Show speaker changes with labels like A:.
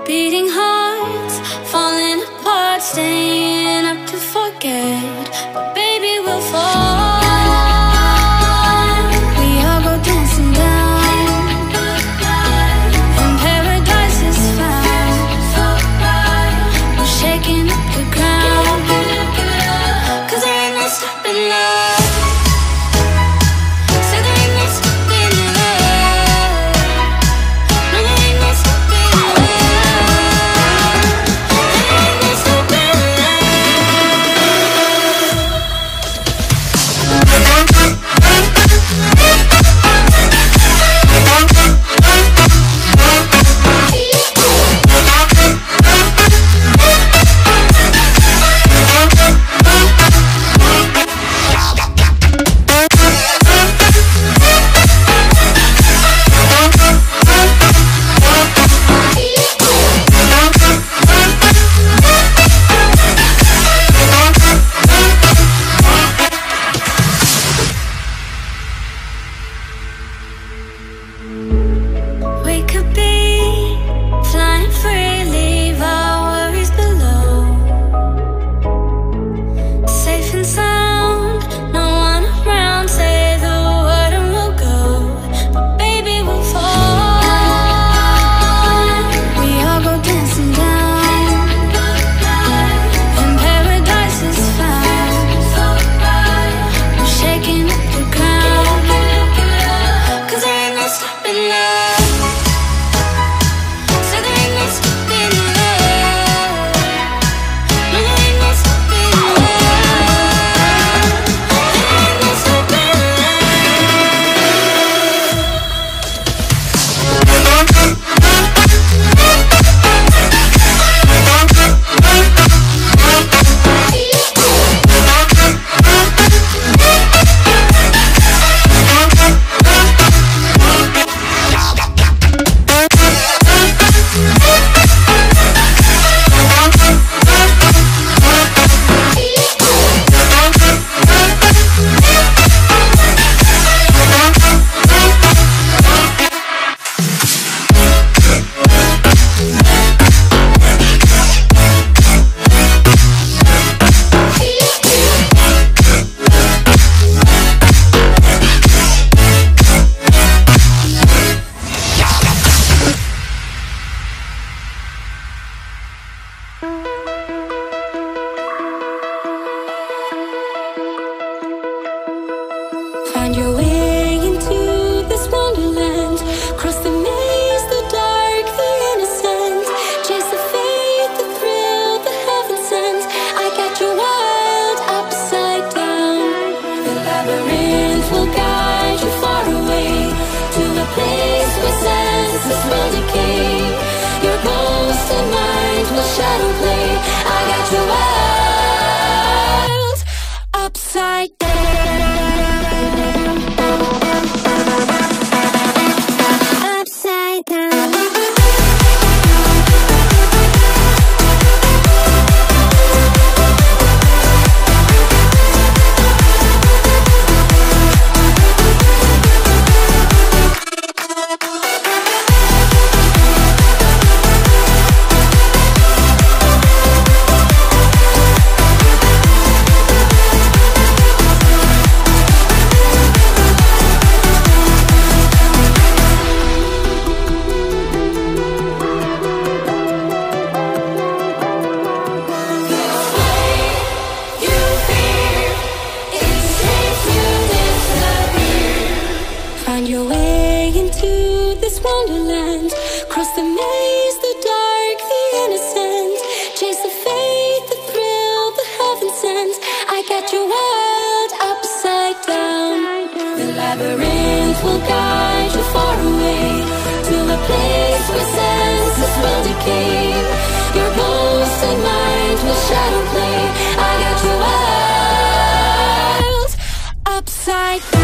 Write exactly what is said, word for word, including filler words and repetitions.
A: Beating hearts, falling apart, staying up to forget. But baby, we'll fall. We all go dancing down, and paradise is found. We're shaking up the ground, 'cause there ain't no stopping love. Say there ain't no stopping love. No, there ain't no stopping love. Find your way into this wonderland. Cross the maze, the dark, the innocent. Chase the faith, the thrill, the heaven sent. I got you wild upside down. The labyrinth will guide you far away to a place where senses will decay. Your ghost and mind will shadow play. I got you wild upside down. Find your way into this wonderland. Cross the maze, the dark, the innocent. Chase the faith, the thrill, the heaven sent. I got you wild upside down. The labyrinth will guide you far away to a place where senses will decay. Your ghost and mind will shadow play. I got you wild upside down.